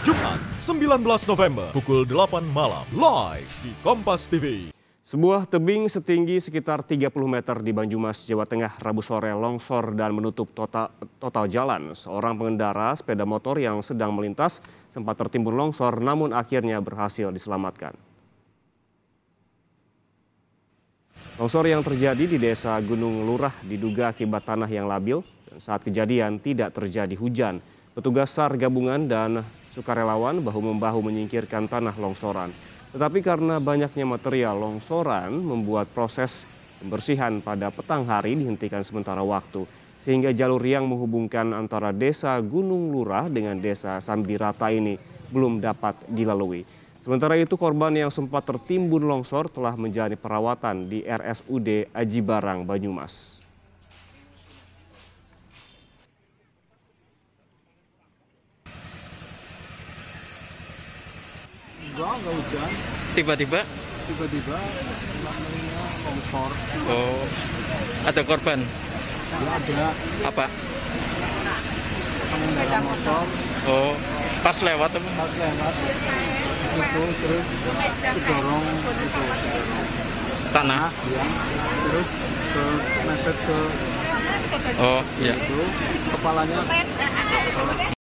Jumat, 19 November, pukul 8 malam, live di Kompas TV. Sebuah tebing setinggi sekitar 30 meter di Banyumas, Jawa Tengah, Rabu sore longsor dan menutup total jalan. Seorang pengendara sepeda motor yang sedang melintas sempat tertimbun longsor namun akhirnya berhasil diselamatkan. Longsor yang terjadi di Desa Gunung Lurah diduga akibat tanah yang labil dan saat kejadian tidak terjadi hujan. Petugas SAR gabungan dan sukarelawan bahu-membahu menyingkirkan tanah longsoran. Tetapi karena banyaknya material longsoran membuat proses pembersihan pada petang hari dihentikan sementara waktu. Sehingga jalur yang menghubungkan antara Desa Gunung Lurah dengan Desa Sambirata ini belum dapat dilalui. Sementara itu korban yang sempat tertimbun longsor telah menjalani perawatan di RSUD Aji Barang, Banyumas. Enggak hujan. Tiba-tiba namanya longsor. oh, ada korban. Ya ada Apa? pengendara motor Oh, pas lewat apa? pas lewat itu terus kedorong itu Tanah. ya, terus ke mepet ke Oh, iya. itu kepalanya